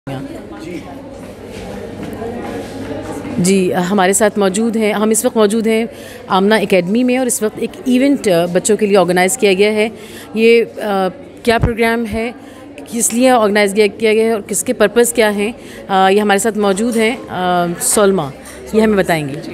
जी हमारे साथ मौजूद हैं। हम इस वक्त मौजूद हैं आमना एकेडमी में और इस वक्त एक इवेंट बच्चों के लिए ऑर्गेनाइज़ किया गया है। ये क्या प्रोग्राम है, किस लिए ऑर्गेनाइज़ किया गया है और किसके पर्पज़ क्या हैं, ये हमारे साथ मौजूद हैं सोलमा, ये हमें बताएंगी।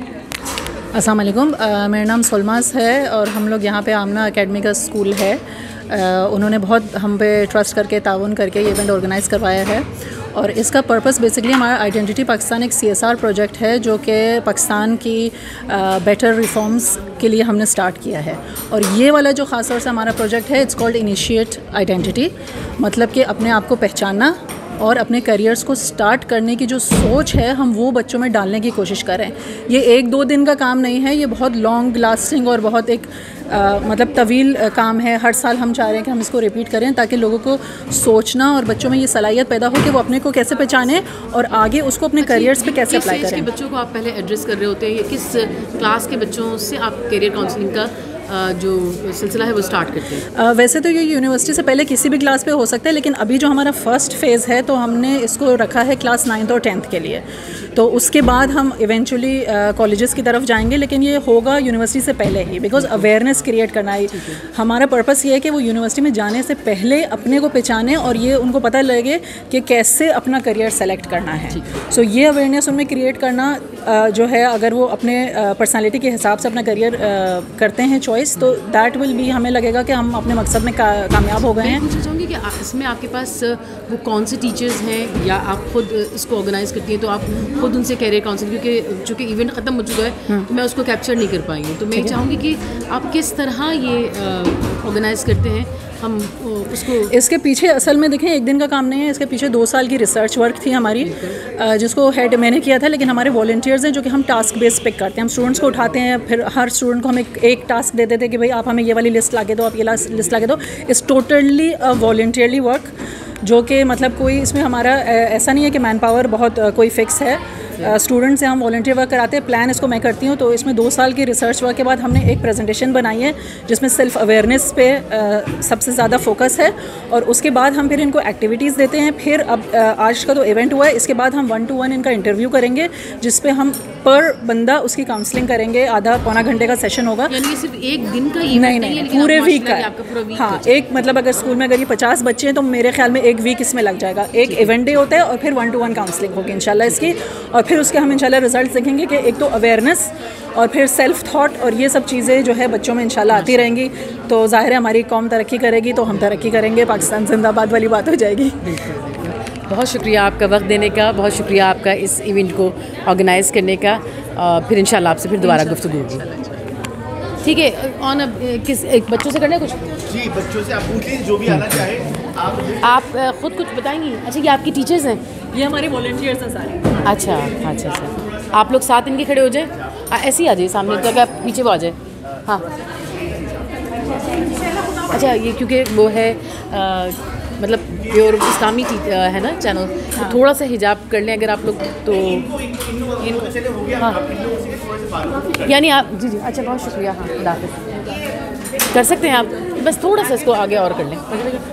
अस्सलाम वालेकुम, मेरा नाम सोलमास है और हम लोग यहाँ पे आमना एकेडमी का स्कूल है। उन्होंने बहुत हम पे ट्रस्ट करके ताउन करके ये इवेंट ऑर्गेनाइज़ करवाया है और इसका पर्पस बेसिकली हमारा आइडेंटिटी पाकिस्तान एक CSR प्रोजेक्ट है जो कि पाकिस्तान की बेटर रिफॉर्म्स के लिए हमने स्टार्ट किया है। और ये वाला जो ख़ास तौर से हमारा प्रोजेक्ट है, इट्स कॉल्ड इनिशिएट आइडेंटिटी, मतलब कि अपने आप को पहचानना और अपने करियर्स को स्टार्ट करने की जो सोच है हम वो बच्चों में डालने की कोशिश करें। ये 1-2 दिन का काम नहीं है, ये बहुत लॉन्ग लास्टिंग और बहुत एक मतलब तवील काम है। हर साल हम चाह रहे हैं कि हम इसको रिपीट करें ताकि लोगों को सोचना और बच्चों में ये सलाहियत पैदा हो कि वो अपने को कैसे पहचानें और आगे उसको अपने करियर्स पे कैसे अप्लाई करें। बच्चों को आप पहले एड्रेस कर रहे होते हैं, किस क्लास के बच्चों से आप करियर काउंसलिंग का जो सिलसिला है वो स्टार्ट करते हैं? वैसे तो ये यूनिवर्सिटी से पहले किसी भी क्लास पे हो सकता है, लेकिन अभी जो हमारा फर्स्ट फेज़ है तो हमने इसको रखा है क्लास 9th और 10th के लिए। तो उसके बाद हम इवेंचुअली कॉलेजेस की तरफ जाएंगे, लेकिन ये होगा यूनिवर्सिटी से पहले ही, बिकॉज अवेयरनेस क्रिएट करना है। हमारा पर्पस ये है कि वो यूनिवर्सिटी में जाने से पहले अपने को पहचाने और ये उनको पता लगे कि कैसे अपना करियर सेलेक्ट करना है। सो ये अवेयरनेस उनमें क्रिएट करना जो है, अगर वो अपने पर्सनालिटी के हिसाब से अपना करियर करते हैं चॉइस, तो दैट विल बी, हमें लगेगा कि हम अपने मकसद में कामयाब हो गए हैं। पूछना चाहूँगी कि इसमें आपके पास वो कौन से टीचर्स हैं या आप खुद इसको ऑर्गेनाइज़ करती हैं, तो आप खुद उनसे करियर काउंसलिंग, क्योंकि चूँकि इवेंट ख़त्म हो चुका है तो मैं उसको कैप्चर नहीं कर पाई हूँ, तो मैं चाहूँगी कि आप किस तरह ये ऑर्गेनाइज़ करते हैं। हम उसको इसके पीछे असल में देखें, एक दिन का काम नहीं है, इसके पीछे 2 साल की रिसर्च वर्क थी हमारी, जिसको हेड मैंने किया था। लेकिन हमारे वॉलंटियर्स हैं जो कि हम टास्क बेस पिक करते हैं। हम स्टूडेंट्स को उठाते हैं, फिर हर स्टूडेंट को हम एक टास्क देते थे कि भाई आप हमें ये वाली लिस्ट ला के दो, आप ये लिस्ट ला के दो। इट्स टोटली वॉलंटियरली वर्क, जो कि मतलब कोई इसमें हमारा ऐसा नहीं है कि मैन पावर बहुत कोई फिक्स है। स्टूडेंट से हम वॉलंटियर वर्क कराते हैं। प्लान इसको मैं करती हूँ, तो इसमें 2 साल की रिसर्च वर्क के बाद हमने एक प्रेजेंटेशन बनाई है जिसमें सेल्फ अवेयरनेस पे सबसे ज़्यादा फोकस है। और उसके बाद हम फिर इनको एक्टिविटीज़ देते हैं। फिर अब आज का तो इवेंट हुआ है, इसके बाद हम 1-to-1 इनका इंटरव्यू करेंगे, जिस पे हम पर बंदा उसकी काउंसलिंग करेंगे। आधा पौना घंटे का सेशन होगा। यानी सिर्फ एक दिन का इवेंट नहीं, पूरे वीक का। हाँ, एक मतलब अगर स्कूल में अगर ये 50 बच्चे हैं तो मेरे ख्याल में 1 वीक इसमें लग जाएगा। एक इवेंट डे होता है और फिर 1-to-1 काउंसलिंग होगी इंशाल्लाह इसकी। और फिर उसके हम इंशाल्लाह रिजल्ट देखेंगे कि एक तो अवेयरनेस और फिर सेल्फ थॉट और ये सब चीज़ें जो है बच्चों में इंशाल्लाह आती रहेंगी। तो ज़ाहिर है हमारी कौम तरक्की करेगी तो हम तरक्की करेंगे, पाकिस्तान जिंदाबाद वाली बात हो जाएगी। बहुत शुक्रिया आपका वक्त देने का, बहुत शुक्रिया आपका इस इवेंट को ऑर्गेनाइज़ करने का। फिर इंशाल्लाह आपसे फिर दोबारा गुफ्तगू होगी। ठीक है, ऑन अब किस एक बच्चों से करना है कुछ? जी, बच्चों से आप पूछ लीजिए जो भी आना चाहे। आप खुद कुछ बताएंगी? अच्छा, ये आपकी टीचर्स हैं? ये हमारे वॉलंटियर्स हैं सारे। अच्छा, आप लोग साथ इनके खड़े हो जाए, ऐसे ही आ जाइए सामने तक, आप पीछे वो आ जाए। हाँ, अच्छा, ये क्योंकि वो है मतलब प्योर इस्लामी है ना चैनल, तो थोड़ा सा हिजाब कर लें अगर आप लोग तो। हाँ, यानी आप जी, अच्छा, बहुत शुक्रिया। हाँ, खुदा हाफ़िज़। कर सकते हैं आप, बस थोड़ा सा इसको आगे और कर लें।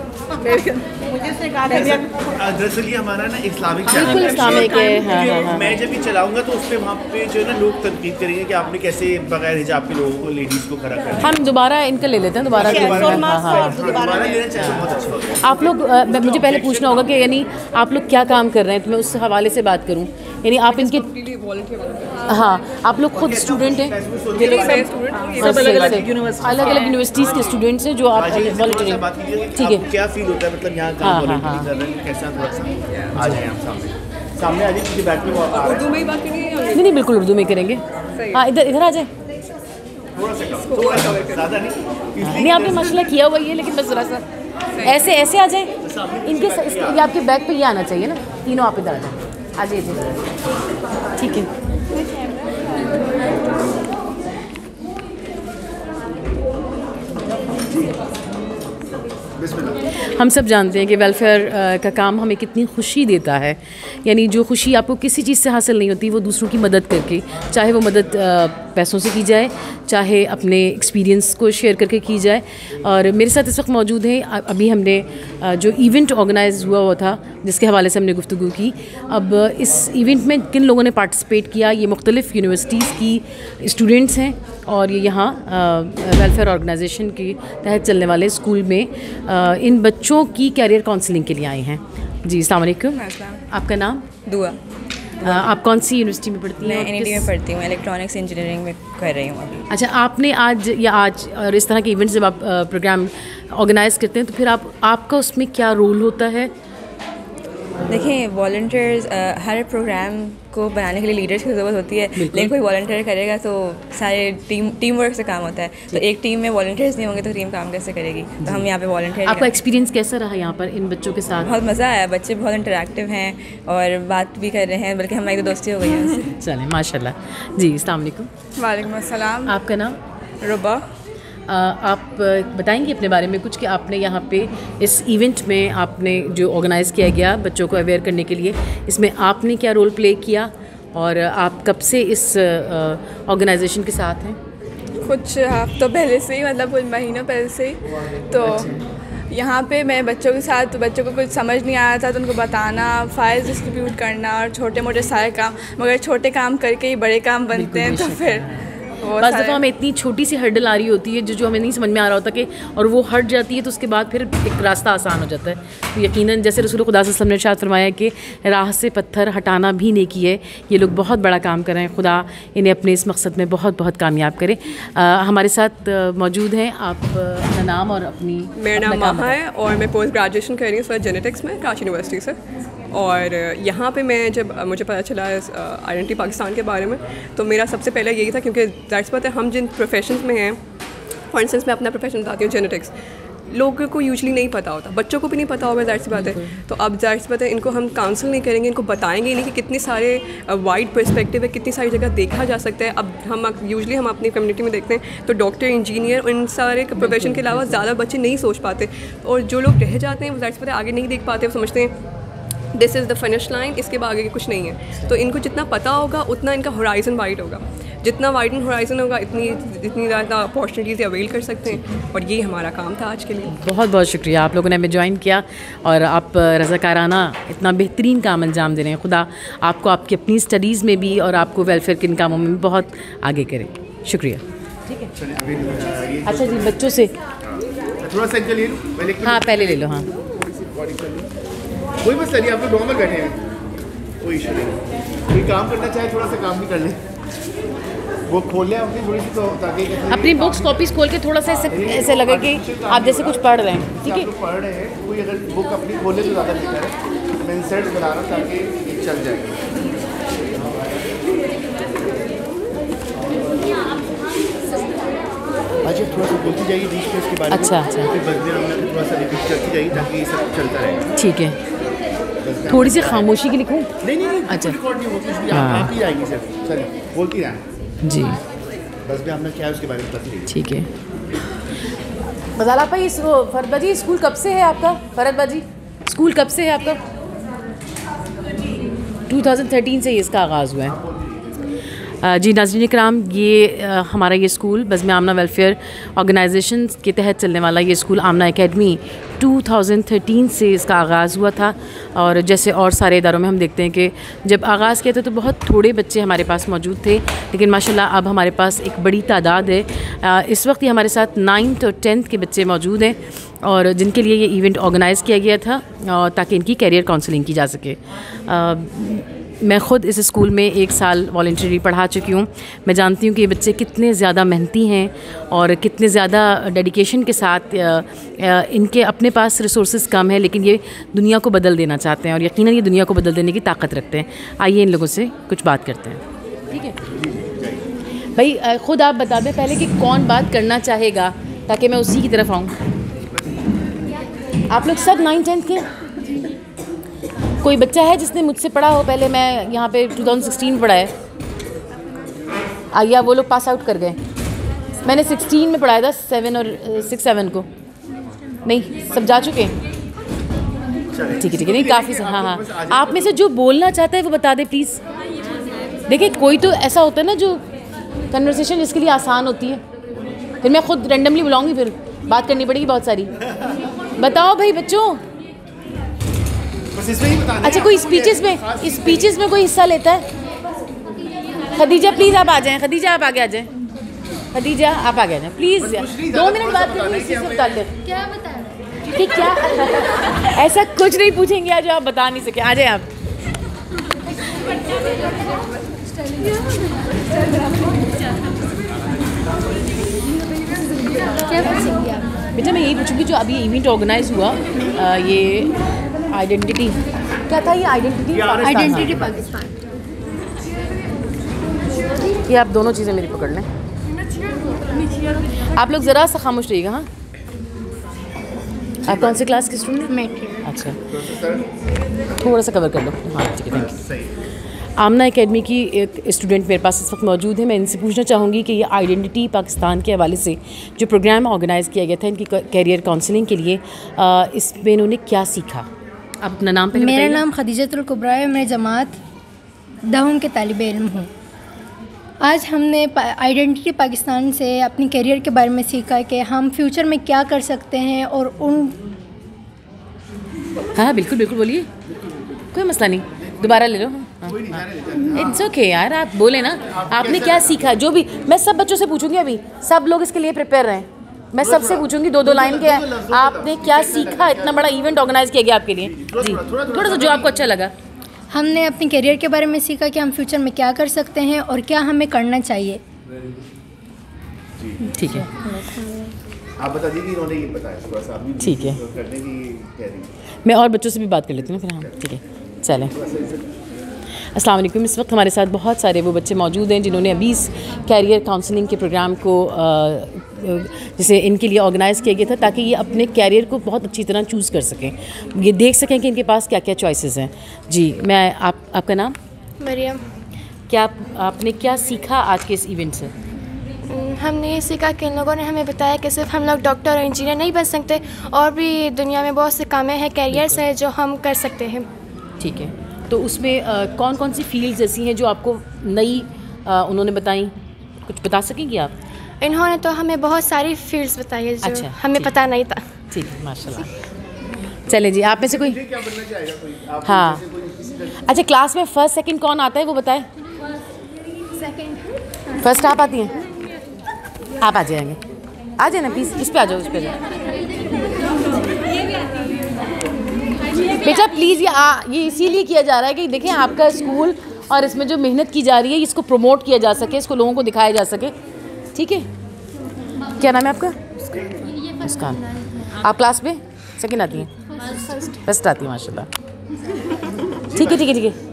दरअसल ये हमारा ना इस्लामिक बिल्कुल इस्लामिक है। हाँ। मैं जब भी चलाऊंगा तो उस पर वहाँ पे जो है ना लोग तनकीद करेंगे कि आपने कैसे बगैर हिजाब के लोगों को, लेडीज़ को खड़ा कर। हम दोबारा इनका ले लेते हैं दोबारा। आप लोग मुझे पहले पूछना होगा कि यानी आप लोग क्या काम कर रहे हैं, तो मैं उस हवाले से बात करूँ। यानी आप इनके आप लोग खुद स्टूडेंट हैं? अलग अलग यूनिवर्सिटीज़ के स्टूडेंट्स हैं जो आप वॉलंटियरिंग। ठीक है, क्या फील होता है, मतलब यहाँ काम वॉलंटियरिंग कर रहे हैं, कैसा थोड़ा सा आ जाए आप सामने आ जाइए, बैठ में उर्दू में ही बात करेंगे? नहीं, बिल्कुल उर्दू में करेंगे। हाँ, इधर आ जाए। थोड़ा सा ज़्यादा नहीं, आपने मसला किया हुआ ही है, लेकिन बस ज़रा सा ऐसे आ जाए। इनके आपके बैग पे ये आना चाहिए ना, तीनों आप इधर आ जाए। आ जाइए, ठीक है। हम सब जानते हैं कि वेलफेयर का काम हमें कितनी खुशी देता है। यानी जो खुशी आपको किसी चीज़ से हासिल नहीं होती, वो दूसरों की मदद करके, चाहे वो मदद पैसों से की जाए, चाहे अपने एक्सपीरियंस को शेयर करके की जाए। और मेरे साथ इस वक्त मौजूद हैं, अभी हमने जो इवेंट ऑर्गेनाइज हुआ था जिसके हवाले से हमने गुफ्तगू की। अब इस इवेंट में किन लोगों ने पार्टिसिपेट किया, ये मुख्तलिफ़ यूनिवर्सिटीज़ की स्टूडेंट्स हैं और ये यहाँ वेलफेयर ऑर्गेनाइजेशन के तहत चलने वाले स्कूल में इन बच्चों की कैरियर काउंसलिंग के लिए आए हैं। जी, अस्सलाम वालेकुम। आपका नाम? दुआ। आप कौन सी यूनिवर्सिटी में पढ़ती हैं? मैं एनईडी में पढ़ती हूँ, इलेक्ट्रॉनिक्स इंजीनियरिंग में कर रही हूँ अभी। अच्छा, आपने आज और इस तरह के इवेंट्स जब आप प्रोग्राम ऑर्गेनाइज़ करते हैं तो फिर आपका उसमें क्या रोल होता है? देखिए, वॉलंटियर्स हर प्रोग्राम को बनाने के लिए लीडर्स की ज़रूरत होती है, लेकिन कोई वॉलंटियर करेगा तो सारे टीम वर्क से काम होता है। तो एक टीम में वॉलंटियर्स नहीं होंगे तो टीम काम कैसे करेगी? तो हम यहाँ पे वॉलंटियर। आपका एक्सपीरियंस कैसा रहा यहाँ पर इन बच्चों के साथ? बहुत मज़ा आया, बच्चे बहुत इंटरेक्टिव हैं और बात भी कर रहे हैं, बल्कि हमारी तो दोस्ती हो गई है उनसे। चलें, माशाल्लाह। जी, अस्सलाम वालेकुम। वालेकुम अस्सलाम। आपका नाम? रुबा। आप बताएंगे अपने बारे में कुछ कि आपने यहाँ पे इस इवेंट में आपने जो ऑर्गेनाइज़ किया गया बच्चों को अवेयर करने के लिए, इसमें आपने क्या रोल प्ले किया और आप कब से इस ऑर्गेनाइजेशन के साथ हैं? कुछ हफ्तों पहले से ही, मतलब कुछ महीनों पहले से ही। तो यहाँ पे मैं बच्चों के साथ, बच्चों को कुछ समझ नहीं आया था तो उनको बताना, फाइल्स डिस्ट्रीब्यूट करना और छोटे मोटे सारे काम, मगर छोटे काम करके ही बड़े काम बनते हैं। तो फिर बस दफ़ा हमें इतनी छोटी सी हर्डल आ रही होती है जो हमें नहीं समझ में आ रहा होता कि, और वो हट जाती है तो उसके बाद फिर एक रास्ता आसान हो जाता है। तो यकीनन जैसे रसूल खुदा सल्लल्लाहु अलैहि वसल्लम ने इरशाद फरमाया कि राह से पत्थर हटाना भी नेकी है। ये लोग बहुत बड़ा काम कर रहे हैं, खुदा इन्हें अपने इस मकसद में बहुत बहुत कामयाब करे। हमारे साथ मौजूद हैं, आप अपना नाम और अपनी। मेरा नाम माहा है और मैं पोस्ट ग्रेजुएशन कर रही हूँ जेनेटिक्स में कराची यूनिवर्सिटी से। और यहाँ पे मैं जब मुझे पता चला आइडेंटिटी पाकिस्तान के बारे में, तो मेरा सबसे पहले यही था, क्योंकि ज़ाहिर सी बात है हम जिन प्रोफेशंस में हैं, फॉर इंस्टेंस मैं अपना प्रोफेशन बताती हूँ जेनेटिक्स, लोगों को यूजुअली नहीं पता होता, बच्चों को भी नहीं पता होगा, ज़ाहिर सी बात है। तो अब ज़ाहिर सी बात है इनको हम काउंसिल नहीं करेंगे, इनको बताएंगे नहीं कि कितने सारे वाइड पर्सपेक्टिव है, कितनी सारी जगह देखा जा सकता है। अब हम यूजुअली हम अपनी कम्युनिटी में देखते हैं तो डॉक्टर, इंजीनियर, इन सारे प्रोफेशन के अलावा ज़्यादा बच्चे नहीं सोच पाते, और जो लोग रह जाते हैं वो ज़ाहिर सी बात है आगे नहीं देख पाते, वो समझते हैं this is the finish line, इसके बाद आगे कुछ नहीं है। तो इनको जितना पता होगा उतना इनका होराइज़न वाइड होगा, जितना वाइडन होराइज़न होगा इतनी ज़्यादा अपॉर्चुनिटीज़ अवेल कर सकते हैं। और ये हमारा काम था आज के लिए। बहुत बहुत शुक्रिया, आप लोगों ने हमें ज्वाइन किया और आप रज़ाकाराना इतना बेहतरीन काम अंजाम दे रहे हैं। खुदा आपको आपकी अपनी स्टडीज़ में भी और आपको वेलफेयर के इन कामों में भी बहुत आगे करें। शुक्रिया। ठीक है, अच्छा जी, बच्चों से थोड़ा सा ले लो। हाँ, पहले ले लो। हाँ, कोई मसला नहीं, आप लोग नॉर्मल बैठे हैं, कोई इशू नहीं। कोई काम करना चाहे थोड़ा सा काम भी कर लें, वो खोल लें अपनी थोड़ी सी, तो ताकि अपनी बुक्स कॉपीज़ खोल के थोड़ा सा ऐसे लगे कि आप जैसे कुछ पढ़ रहे हैं। ठीक है, पढ़ रहे हैं, कोई अगर बुक अपनी खोले तो ज़्यादा बेहतर है। मैं इंसर्ट बना रहा हूँ ताकि चल जाए। अच्छा, थोड़ा सा बोलती जाइए बीच में इसके बारे में। अच्छा, फिर बदले थोड़ा सा रिपीट करती जाइए ताकि सब चलता रहे। ठीक है, थोड़ी सी खामोशी की लिखूँ? नहीं, अच्छा, रिकॉर्ड नहीं होती, कुछ भी आप ही आएंगी सर। चलिए, बोलती रहें जी। बस भी आपने क्या है उसके बारे में बताइए। ठीक है। मज़ाला भाई, इस वो फरद बाजी, स्कूल कब से है आपका? फरद बाजी, स्कूल कब से है आपका? 2013 से इसका आगाज़ हुआ है। जी नाज़रीन इकराम, ये हमारा ये school Bazm Aamna welfare organisation के तहत चलने वाला ये स्कूल आमना एकेडमी 2013 से इसका आगाज़ हुआ था। और जैसे और सारे इदारों में हम देखते हैं कि जब आगाज़ किया था तो बहुत थोड़े बच्चे हमारे पास मौजूद थे, लेकिन माशाल्लाह अब हमारे पास एक बड़ी तादाद है। इस वक्त ये हमारे साथ 9th और 10th के बच्चे मौजूद हैं और जिनके लिए ये इवेंट ऑर्गेनाइज़ किया गया था ताकि इनकी कैरियर काउंसलिंग की जा सके। मैं ख़ुद इस स्कूल में 1 साल वॉलंटरी पढ़ा चुकी हूँ। मैं जानती हूँ कि ये बच्चे कितने ज़्यादा मेहनती हैं और कितने ज़्यादा डेडिकेशन के साथ इनके अपने पास रिसोर्सेज कम है, लेकिन ये दुनिया को बदल देना चाहते हैं और यकीनन ये दुनिया को बदल देने की ताकत रखते हैं। आइए इन लोगों से कुछ बात करते हैं। ठीक है भाई, ख़ुद आप बता दें पहले कि कौन बात करना चाहेगा ताकि मैं उसी की तरफ आऊँ। आप लोग सब 9th-10th के? कोई बच्चा है जिसने मुझसे पढ़ा हो पहले? मैं यहाँ पे 2016 में पढ़ा है। आइए, वो लोग पास आउट कर गए। मैंने 16 में पढ़ाया था, 7 और 6-7 को। नहीं, सब जा चुके हैं। ठीक है, नहीं काफ़ी से। हाँ, आप में से जो बोलना चाहता है वो बता दे प्लीज़। देखिए, कोई तो ऐसा होता है ना जो कन्वर्सेशन जिसके लिए आसान होती है, फिर मैं खुद रेंडमली बुलाऊंगी, फिर बात करनी पड़ेगी बहुत सारी। बताओ भाई बच्चों। बस इसमें ही बताना है। अच्छा, कोई स्पीचेस में कोई हिस्सा लेता है? खदीजा प्लीज़ आप आ जाएं। खदीजा आप आगे आ जाएं। खदीजा आप आगे आ जाएं प्लीज़। 2 मिनट बात करेंगे इसी से मुताल्लिक़। क्या बता रहे कि क्या ऐसा कुछ नहीं पूछेंगे आज जो आप बता नहीं सके। आ जाए आप। क्या पूछेंगे आप? बेटा मैं यही पूछूंगी, जो अभी इवेंट ऑर्गेनाइज हुआ, ये आइडेंटिटी क्या था? ये आइडेंटिटी पाकिस्तान। ये आप दोनों चीज़ें मेरी पकड़ लें। आप लोग ज़रा सा खामोश रहिएगा। हाँ, आप कौन से क्लास के स्टूडेंट हैं? अच्छा, थोड़ा सा कवर कर लो। हाँ ठीक है, थैंक यू। आमना एकेडमी की एक स्टूडेंट मेरे पास इस वक्त मौजूद है। मैं इनसे पूछना चाहूँगी कि ये आइडेंटिटी पाकिस्तान के हवाले से जो प्रोग्राम ऑर्गेनाइज़ किया गया था इनकी कैरियर काउंसलिंग के लिए, इसमें इन्होंने क्या सीखा? आप अपना नाम पहले बताइए। मेरा नाम खदीजतुल कुबरा है, मैं जमात 10वीं के तालिब इल्म हूँ। आज हमने आइडेंटिटी पाकिस्तान से अपनी कैरियर के बारे में सीखा कि हम फ्यूचर में क्या कर सकते हैं और उन। हाँ बिल्कुल बिल्कुल, बोलिए, कोई मसला नहीं, दोबारा ले लो। इट्स ओके यार, आप बोले ना आपने क्या सीखा। जो भी मैं सब बच्चों से पूछूंगी, अभी सब लोग इसके लिए प्रिपेयर रहें। मैं सबसे पूछूंगी 2-2 लाइन के, आपने क्या सीखा? इतना बड़ा इवेंट ऑर्गेनाइज किया गया आपके लिए। जी, थोड़ा सा जो आपको अच्छा लगा। हमने अपने कैरियर के बारे में सीखा कि हम फ्यूचर में क्या कर सकते हैं और क्या हमें करना चाहिए। ठीक है, आप बता दीजिए, इन्होंने ये बताया थोड़ा सा अभी ठीक है। करने की तैयारी। मैं और बच्चों से भी बात कर लेती हूँ फिर। हाँ ठीक है, चलें। अस्सलाम वालेकुम। इस वक्त हमारे साथ बहुत सारे वो बच्चे मौजूद हैं जिन्होंने अभी इस कैरियर काउंसलिंग के प्रोग्राम को जिसे इनके लिए ऑर्गेनाइज़ किया गया था ताकि ये अपने कैरियर को बहुत अच्छी तरह चूज़ कर सकें, ये देख सकें कि इनके पास क्या क्या चॉइसेस हैं। जी, मैं आपका नाम? मरियम। क्या आपने क्या सीखा आज के इस इवेंट से? हमने ये सीखा कि इन लोगों ने हमें बताया कि सिर्फ हम लोग डॉक्टर और इंजीनियर नहीं बन सकते, और भी दुनिया में बहुत से कामें हैं, कैरियर्स हैं जो हम कर सकते हैं। ठीक है, तो उसमें कौन कौन सी फील्ड्स ऐसी हैं जो आपको नई उन्होंने बताई? कुछ बता सकेंगी आप? इन्होंने तो हमें बहुत सारी फील्ड्स बताई है जो अच्छा, हमें पता नहीं था। ठीक है, माशाल्लाह। चले जी, आप में से कोई? क्या बनना चाहेगा कोई? हाँ, अच्छा, क्लास में फर्स्ट सेकंड कौन आता है वो बताए? फर्स्ट आप आती हैं? आप आ जाएंगे, आ जाए ना प्लीज़, इस पे आ जाओ, इस पे जाओ बेटा प्लीज़। ये इसीलिए किया जा रहा है कि देखें आपका स्कूल और इसमें जो मेहनत की जा रही है इसको प्रमोट किया जा सके, इसको लोगों को दिखाया जा सके। ठीक है, क्या नाम है आपका? मुस्कान। आप क्लास में सेकंड आती हैं? फर्स्ट आती है, माशाल्लाह। ठीक है ठीक है ठीक है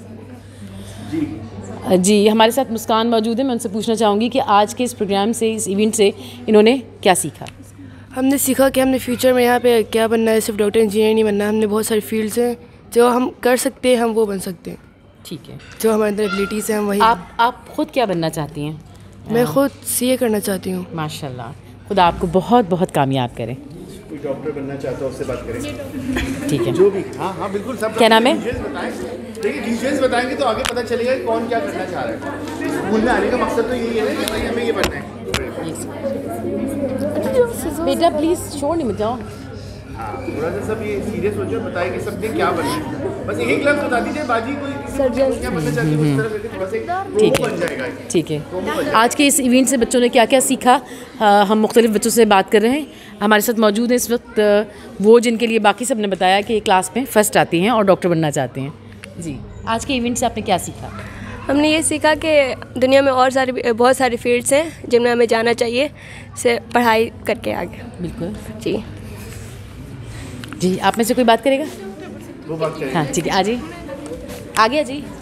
जी, हमारे साथ मुस्कान मौजूद है। मैं उनसे पूछना चाहूँगी कि आज के इस प्रोग्राम से, इस इवेंट से इन्होंने क्या सीखा? हमने सीखा कि हमने फ्यूचर में यहाँ पे क्या बनना है, सिर्फ डॉक्टर इंजीनियर नहीं बनना। हमने बहुत सारी फील्ड्स हैं जो हम कर सकते हैं, हम वो बन सकते हैं। ठीक है, जो हमारे अंदर एबिलिटीज़ हैं हम वही। आप खुद क्या बनना चाहती हैं? मैं खुद सीए करना चाहती हूँ। माशाल्लाह, खुदा आपको बहुत बहुत कामयाब करें। कोई डॉक्टर बनना चाहता है उससे बात करें। ठीक है, जो भी। हाँ हाँ बिल्कुल, सब क्या नाम है? देखिए डिटेल्स बताएंगे तो आगे पता चलेगा कि कौन क्या करना चाह रहा है। स्कूल में आने का मकसद तो यही है ना कि भाई हमें ये बनना है। बेटा प्लीज़ शोर नहीं मचाओ। हाँ, थोड़ा सा सब ये सीरियस हो जाए, बताए कि सबने क्या बनना है। बस एक लफ्ज़ बता दीजिए, बाजी कोई क्या बनना चाहती है उस तरह करके थोड़ा सा एक ठीक प्रोमो बन जाएगा। है ठीक है। आज के इस इवेंट से बच्चों ने क्या क्या सीखा, हम मुख्तलिफ बच्चों से बात कर रहे हैं। हमारे साथ मौजूद हैं इस वक्त वो जिनके लिए बाकी सब ने बताया कि क्लास में फ़र्स्ट आती हैं और डॉक्टर बनना चाहते हैं। जी, आज के इवेंट से आपने क्या सीखा? हमने ये सीखा कि दुनिया में और बहुत सारी फील्ड्स हैं जिनमें हमें जाना चाहिए, से पढ़ाई करके आगे। बिल्कुल जी जी, आप में से कोई बात करेगा? वो बात करें। हाँ ठीक है, आ जाइए, आगे आ जाइए।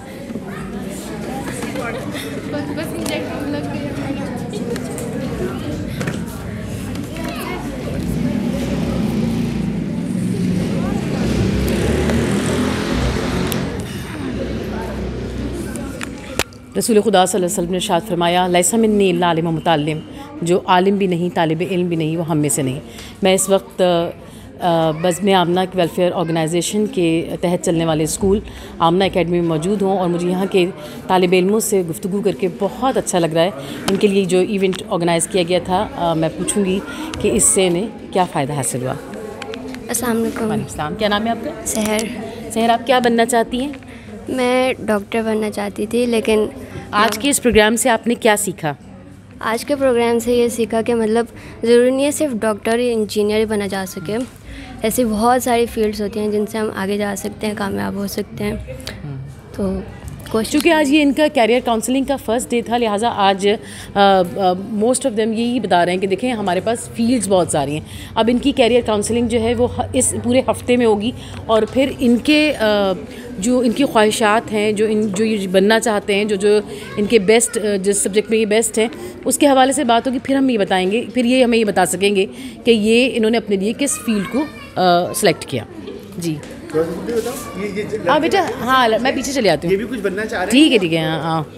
रसूल खुदा सल्लल्लाहु अलैहि वसल्लम ने इरशाद फरमाया, लैसा मिन्नी इल्ला आलिम व मुतअल्लिम, जो आलिम भी नहीं, तालिब इल्म भी नहीं, वो हम में से नहीं। मैं इस वक्त बस मैं आमना वेलफेयर ऑर्गेनाइजेशन के तहत चलने वाले स्कूल आमना एकेडमी में मौजूद हूँ और मुझे यहाँ के तालिब इल्मों से गुफ्तगू करके बहुत अच्छा लग रहा है। इनके लिए जो इवेंट ऑर्गेनाइज़ किया गया था, मैं पूछूँगी कि इससे इन्हें क्या फ़ायदा हासिल हुआ। अस्सलाम वालेकुम। वालेकुम। क्या नाम है आपका? सहर। सहर, आप क्या बनना चाहती हैं? मैं डॉक्टर बनना चाहती थी, लेकिन आज के इस प्रोग्राम से आपने क्या सीखा? आज के प्रोग्राम से ये सीखा कि मतलब ज़रूरी नहीं है सिर्फ डॉक्टर या इंजीनियर ही बना जा सके। ऐसी बहुत सारी फील्ड्स होती हैं जिनसे हम आगे जा सकते हैं, कामयाब हो सकते हैं। तो चूँकि आज ये इनका कैरियर काउंसलिंग का फर्स्ट डे था, लिहाजा आज मोस्ट ऑफ देम यही बता रहे हैं कि देखें हमारे पास फील्ड्स बहुत सारी हैं। अब इनकी कैरियर काउंसलिंग जो है वो इस पूरे हफ्ते में होगी और फिर इनके जो इनकी ख्वाहिशात हैं, जो ये बनना चाहते हैं, जो इनके बेस्ट जिस सब्जेक्ट में ये बेस्ट हैं, उसके हवाले से बात होगी। फिर हम ये बताएंगे, फिर ये हमें ये बता सकेंगे कि ये इन्होंने अपने लिए किस फील्ड को सेलेक्ट किया। जी हाँ बेटा, हाँ मैं पीछे चले आती हूँ। ये भी कुछ बनना चाह रहे हैं? ठीक है ठीक है, हाँ हाँ।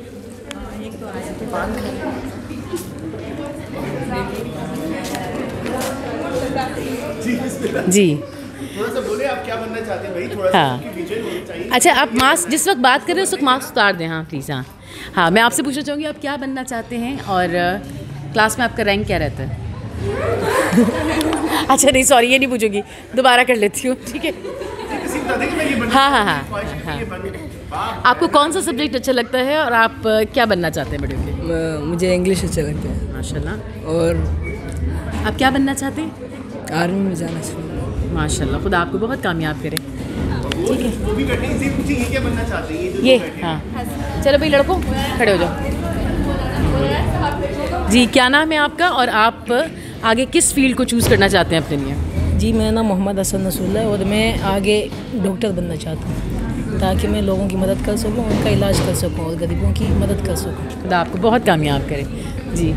जी थोड़ा सा बोले आप क्या बनना चाहते हैं भाई, थोड़ा हाँ। सा विजुअल होनी चाहिए। अच्छा, आप मास्क जिस वक्त बात कर रहे हैं उस वक्त मास्क उतार दें। हाँ प्लीज़। हाँ हाँ, मैं आपसे पूछना चाहूँगी आप क्या बनना चाहते हैं और क्लास में आपका रैंक क्या रहता है? अच्छा नहीं, सॉरी ये नहीं पूछूंगी, दोबारा कर लेती हूँ। ठीक है। हाँ हाँ हाँ हाँ। आपको कौन सा सब्जेक्ट अच्छा लगता है और आप क्या बनना चाहते हैं बड़े होकर? मुझे इंग्लिश अच्छा लगता है। माशाल्लाह। और आप क्या बनना चाहते हैं? आर्मी में जाना चाहिए। माशाल्लाह, खुदा आपको बहुत कामयाब करे। ठीक है, वो भी करते हैं, इसे पूछिए ये क्या बनना चाहते हैं? ये हाँ, चलो भाई लड़कों खड़े हो जाओ। जी क्या नाम है आपका और आप आगे किस फील्ड को चूज़ करना चाहते हैं अपने लिए? जी मेरा नाम मोहम्मद हसन रसूल है और मैं आगे डॉक्टर बनना चाहता हूँ ताकि मैं लोगों की मदद कर सकूँ, उनका इलाज कर सकूँ और गरीबों की मदद कर सकूँ। खुदा आपको बहुत कामयाब करे। जी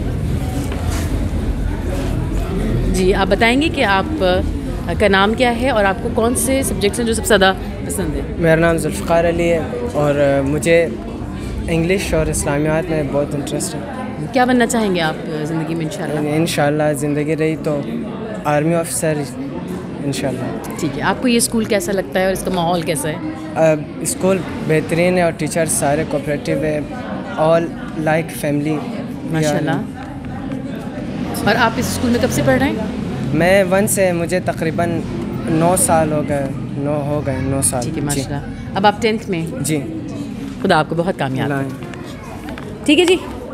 जी, आप बताएंगे कि आप का नाम क्या है और आपको कौन से सब्जेक्ट्स हैं जो सबसे ज़्यादा पसंद है? मेरा नाम जुल्फ़िकार अली है और मुझे इंग्लिश और इस्लामियात में बहुत इंटरेस्ट है। क्या बनना चाहेंगे आप ज़िंदगी में इंशाल्लाह? इंशाल्लाह ज़िंदगी रही तो आर्मी ऑफिसर इंशाल्लाह। ठीक है। आपको ये स्कूल कैसा लगता है और इसका माहौल कैसा है? स्कूल बेहतरीन है और टीचर्स सारे कोऑपरेटिव है, ऑल लाइक फैमिली माशाल्लाह। और आप इस स्कूल में कब से पढ़ रहे हैं? मैं 1 से, मुझे तकरीबन 9 साल हो गए। 9 साल। ठीक है माशाल्लाह। अब आप 10th में? जी। खुदा आपको बहुत कामयाब। ठीक है जी।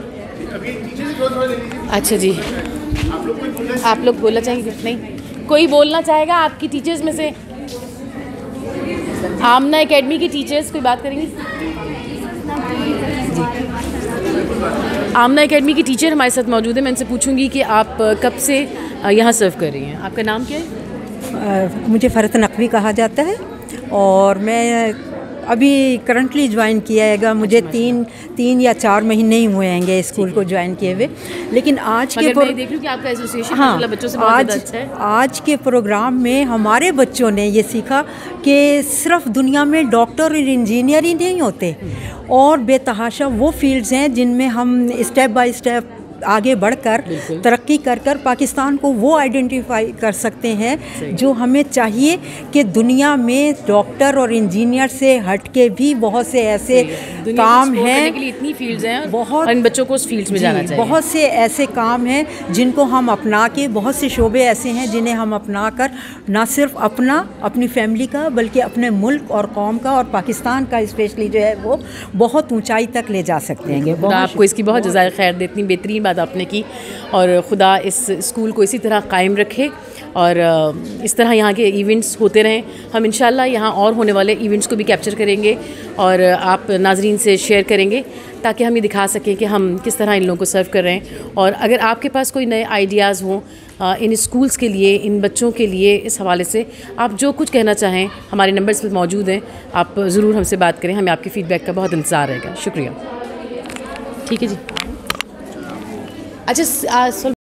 अच्छा जी, आप लोग बोलना चाहेंगे? नहीं, कोई बोलना चाहेगा आपकी टीचर्स में से? आमना एकेडमी की टीचर्स कोई बात करेंगी? आमना एकेडमी की टीचर हमारे साथ मौजूद है। मैं इनसे पूछूंगी कि आप कब से यहाँ सर्व कर रही हैं। आपका नाम क्या है? मुझे फ़रत नकवी कहा जाता है और मैं अभी करंटली ज्वाइन किया है। मुझे 3 या 4 महीने ही हुए हैं स्कूल को ज्वाइन किए हुए, लेकिन आज के मैं देख रही हूँ कि आपका एसोसिएशन हाँ, बच्चों से बहुत अच्छा है। आज के प्रोग्राम में हमारे बच्चों ने ये सीखा कि सिर्फ दुनिया में डॉक्टर और इंजीनियर ही नहीं होते और बेतहाशा वो फील्ड्स हैं जिनमें हम स्टेप बाय स्टेप आगे बढ़कर तरक्की कर कर पाकिस्तान को वो आइडेंटिफाई कर सकते हैं जो हमें चाहिए कि दुनिया में डॉक्टर और इंजीनियर से हट के भी बहुत से ऐसे काम हैं, इतनी फील्ड्स हैं, बहुत इन बच्चों को उस फील्ड्स में जाना चाहिए। बहुत से ऐसे काम हैं जिनको हम अपना के, बहुत से शोबे ऐसे हैं जिन्हें हम अपना कर ना सिर्फ अपनी फैमिली का बल्कि अपने मुल्क और कौम का और पाकिस्तान का स्पेशली जो है वो बहुत ऊंचाई तक ले जा सकते हैं। खुदा आपको इसकी बहुत जज़ाए खैर दे, इतनी बेहतरीन बात आपने की और खुदा इस स्कूल को इसी तरह कायम रखे और इस तरह यहाँ के इवेंट्स होते रहें। हम इंशाल्लाह यहाँ और होने वाले इवेंट्स को भी कैप्चर करेंगे और आप नाजरीन से शेयर करेंगे ताकि हम ये दिखा सकें कि हम किस तरह इन लोगों को सर्व कर रहे हैं। और अगर आपके पास कोई नए आइडियाज़ हों इन स्कूल्स के लिए, इन बच्चों के लिए, इस हवाले से आप जो कुछ कहना चाहें हमारे नंबर्स पर मौजूद हैं, आप ज़रूर हमसे बात करें। हमें आपके फ़ीडबैक का बहुत इंतज़ार रहेगा। शुक्रिया। ठीक है जी। अच्छा